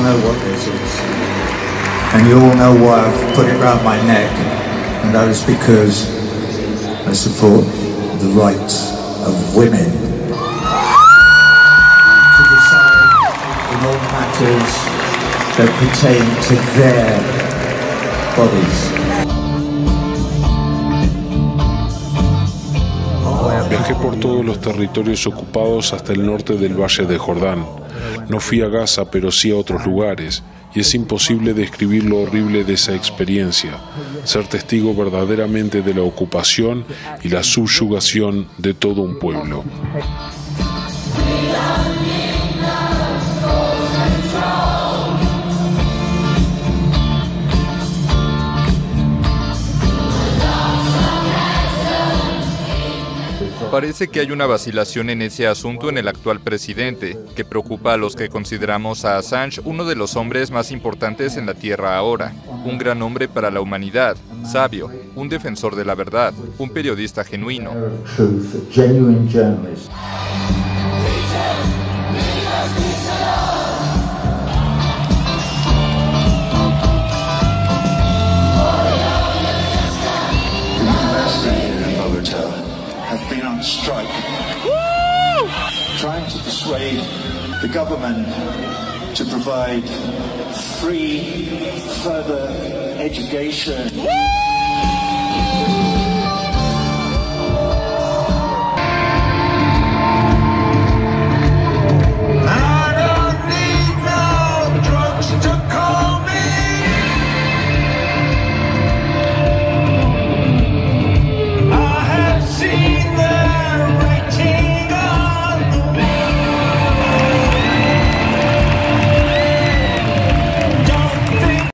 know what this is, and you all know why I've put it round my neck, and that is because I support the rights of women to decide in all matters that pertain to their bodies. Viajé por todos los territorios ocupados hasta el norte del Valle de Jordán. No fui a Gaza, pero sí a otros lugares, y es imposible describir lo horrible de esa experiencia, ser testigo verdaderamente de la ocupación y la subyugación de todo un pueblo. Parece que hay una vacilación en ese asunto en el actual presidente, que preocupa a los que consideramos a Assange uno de los hombres más importantes en la Tierra ahora, un gran hombre para la humanidad, sabio, un defensor de la verdad, un periodista genuino. Have been on strike, trying to persuade the government to provide free further education.